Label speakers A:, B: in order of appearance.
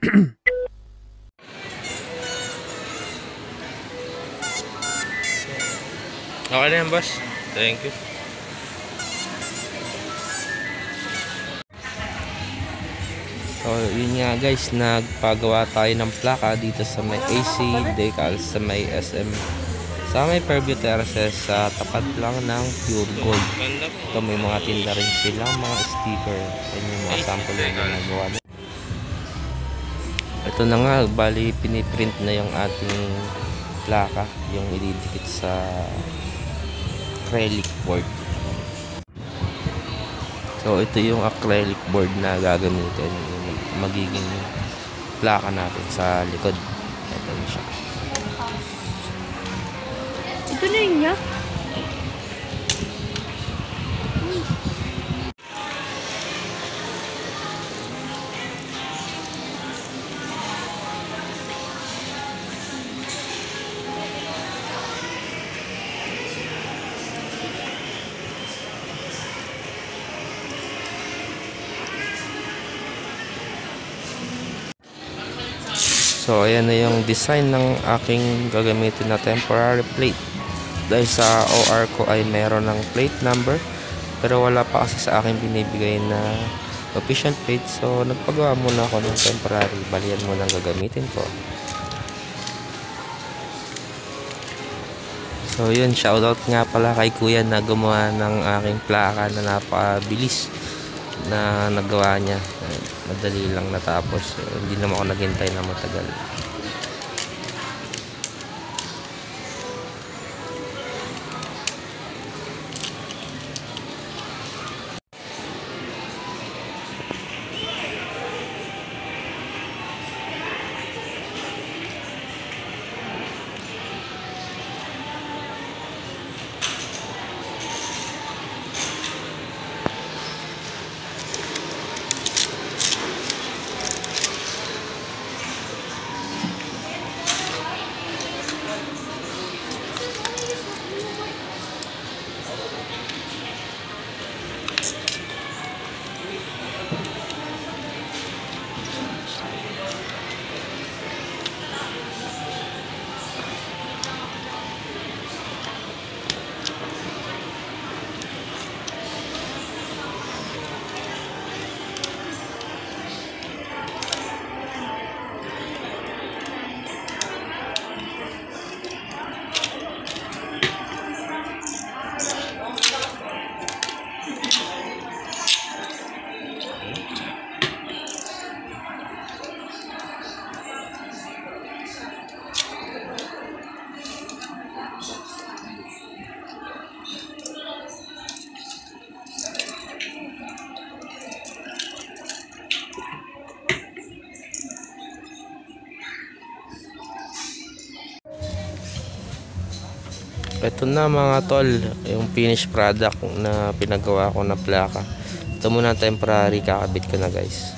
A: Okay na yan, boss. Thank you. So, yun nga guys, nagpagawa tayo ng plaka dito sa may AC decal sa may SM. Sa may Fairview Terraces, sa tapat lang ng Pure Gold. Ito may mga tinda rin silang mga sticker. Yan yung mga sample na nagawa. Ito na nga, bali piniprint na yung ating plaka, yung ididikit sa acrylic board. So ito yung acrylic board na gagamitin, yung magiging plaka natin sa likod. Ito na siya.
B: Ito na yun niya.
A: So ayan na yung design ng aking gagamitin na temporary plate. Dahil sa OR ko ay meron ng plate number, pero wala pa kasi sa akin binibigay na official plate. So nagpagawa muna ako ng temporary. Balian muna ang gagamitin ko. So yun, shoutout nga pala kay kuya na gumawa ng aking plaka na napabilis na nagawa niya. Madali lang natapos. Hindi naman ako naghintay na matagal. Ito na mga tol, yung finished product na pinagawa ko na plaka. Ito muna temporary, kakabit ko na guys.